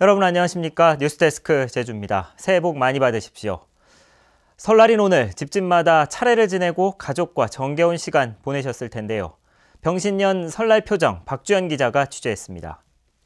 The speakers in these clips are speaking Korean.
여러분 안녕하십니까? 뉴스데스크 제주입니다. 새해 복 많이 받으십시오. 설날인 오늘 집집마다 차례를 지내고 가족과 정겨운 시간 보내셨을 텐데요. 병신년 설날 표정 박주연 기자가 취재했습니다.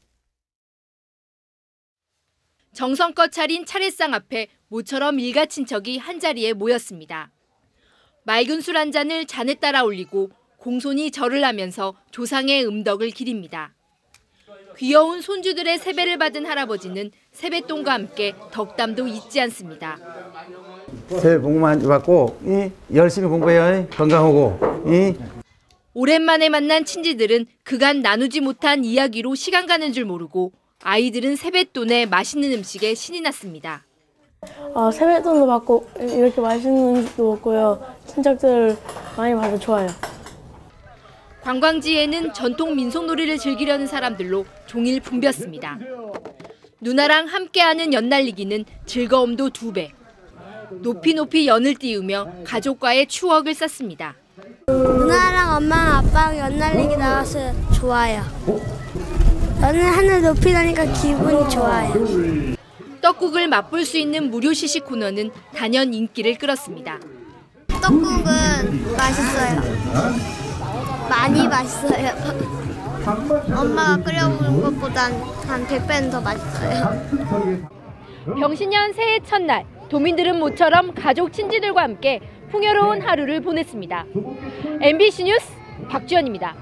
정성껏 차린 차례상 앞에 모처럼 일가 친척이 한자리에 모였습니다. 맑은 술 한 잔을 잔에 따라 올리고 공손히 절을 하면서 조상의 음덕을 기립니다. 귀여운 손주들의 세배를 받은 할아버지는 세뱃돈과 함께 덕담도 잊지 않습니다. 새해 복 많이 받고 열심히 공부해요. 건강하고. 오랜만에 만난 친지들은 그간 나누지 못한 이야기로 시간 가는 줄 모르고 아이들은 세뱃돈에 맛있는 음식에 신이 났습니다. 세뱃돈도 받고 이렇게 맛있는 음식도 먹고요. 친척들 많이 봐서 좋아요. 관광지에는 전통 민속놀이를 즐기려는 사람들로 종일 붐볐습니다. 누나랑 함께하는 연날리기는 즐거움도 2배. 높이 높이 연을 띄우며 가족과의 추억을 쌓습니다. 누나랑 엄마랑 아빠랑 연날리기 나가서 좋아요. 연을 하늘 높이 나니까 기분이 좋아요. 떡국을 맛볼 수 있는 무료 시식 코너는 단연 인기를 끌었습니다. 떡국은 맛있어요. 많이 맛있어요. 엄마가 끓여먹는 것보단 한 100배는 더 맛있어요. 병신년 새해 첫날, 도민들은 모처럼 가족 친지들과 함께 풍요로운 하루를 보냈습니다. MBC 뉴스 박주연입니다.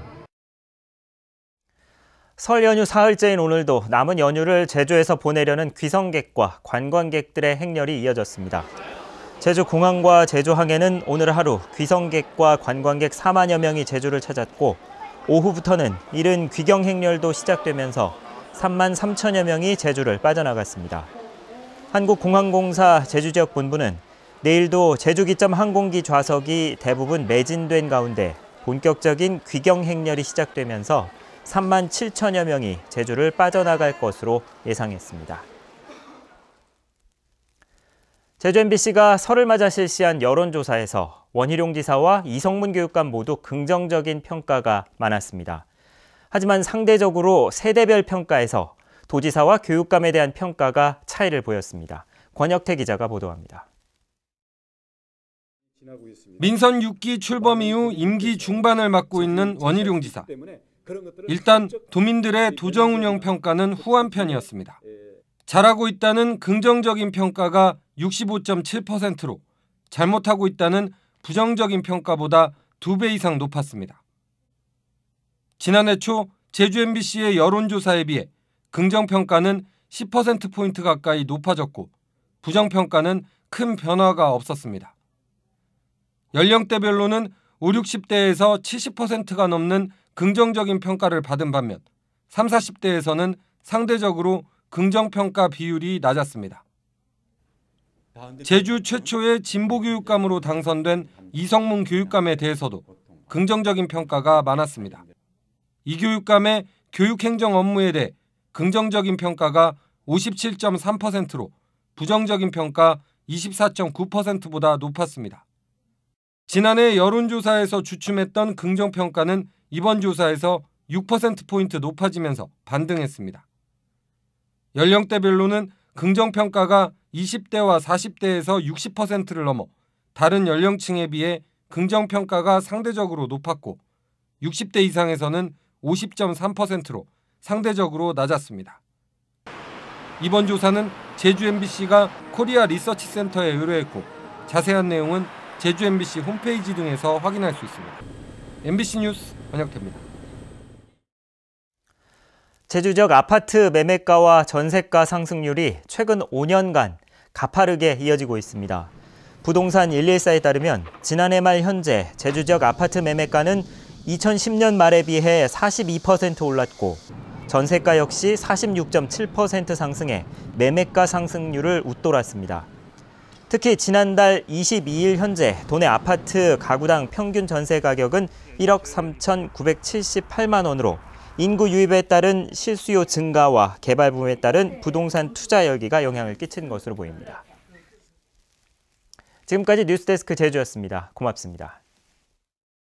설 연휴 사흘째인 오늘도 남은 연휴를 제주에서 보내려는 귀성객과 관광객들의 행렬이 이어졌습니다. 제주 공항과 제주항에는 오늘 하루 귀성객과 관광객 4만여 명이 제주를 찾았고 오후부터는 이른 귀경 행렬도 시작되면서 3만 3천여 명이 제주를 빠져나갔습니다. 한국공항공사 제주지역 본부는 내일도 제주 기점 항공기 좌석이 대부분 매진된 가운데 본격적인 귀경 행렬이 시작되면서 3만 7천여 명이 제주를 빠져나갈 것으로 예상했습니다. 제주 MBC가 설을 맞아 실시한 여론조사에서 원희룡 지사와 이성문 교육감 모두 긍정적인 평가가 많았습니다. 하지만 상대적으로 세대별 평가에서 도지사와 교육감에 대한 평가가 차이를 보였습니다. 권혁태 기자가 보도합니다. 민선 6기 출범 이후 임기 중반을 맡고 있는 원희룡 지사. 일단 도민들의 도정 운영 평가는 후한 편이었습니다. 잘하고 있다는 긍정적인 평가가 65.7%로 잘못하고 있다는 부정적인 평가보다 2배 이상 높았습니다. 지난해 초 제주 MBC의 여론조사에 비해 긍정평가는 10%포인트 가까이 높아졌고 부정평가는 큰 변화가 없었습니다. 연령대별로는 5, 60대에서 70%가 넘는 긍정적인 평가를 받은 반면 30, 40대에서는 상대적으로 긍정평가 비율이 낮았습니다. 제주 최초의 진보교육감으로 당선된 이성문 교육감에 대해서도 긍정적인 평가가 많았습니다. 이 교육감의 교육행정 업무에 대해 긍정적인 평가가 57.3%로 부정적인 평가 24.9%보다 높았습니다. 지난해 여론조사에서 주춤했던 긍정평가는 이번 조사에서 6%포인트 높아지면서 반등했습니다. 연령대별로는 긍정평가가 20대와 40대에서 60%를 넘어 다른 연령층에 비해 긍정평가가 상대적으로 높았고 60대 이상에서는 50.3%로 상대적으로 낮았습니다. 이번 조사는 제주 MBC가 코리아 리서치 센터에 의뢰했고 자세한 내용은 제주 MBC 홈페이지 등에서 확인할 수 있습니다. MBC 뉴스 권혁태입니다. 제주 지역 아파트 매매가와 전세가 상승률이 최근 5년간 가파르게 이어지고 있습니다. 부동산 114에 따르면 지난해 말 현재 제주 지역 아파트 매매가는 2010년 말에 비해 42% 올랐고 전세가 역시 46.7% 상승해 매매가 상승률을 웃돌았습니다. 특히 지난달 22일 현재 도내 아파트 가구당 평균 전세 가격은 1억 3,978만 원으로 인구 유입에 따른 실수요 증가와 개발 붐에 따른 부동산 투자 열기가 영향을 끼친 것으로 보입니다. 지금까지 뉴스데스크 제주였습니다. 고맙습니다.